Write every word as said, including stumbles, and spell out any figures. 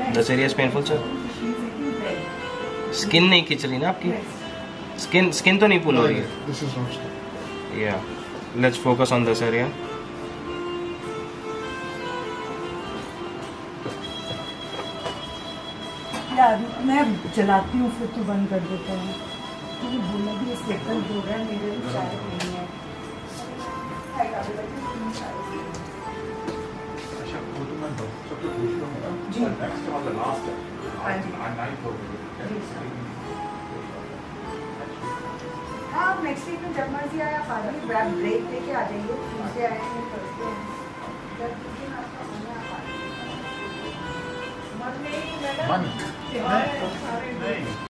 This area is painful, sir. Skin नहीं खिंच रही ना आपकी? Skin skin तो नहीं pull हो रही है? This is not skin. Yeah. Let's focus on this area. यार मैं चलाती हूँ फिर तो बंद कर देता हूँ। मुझे बोला भी सेकंड हो रहा है मेरे भी चाय नहीं है। जी। हाँ नेक्स्ट वीक में जब मर्जी आए आप आ जाइए, ब्रेक लेके आ जाइए। ट्यूसडे आएंगे थर्सडे आएंगे। मन नहीं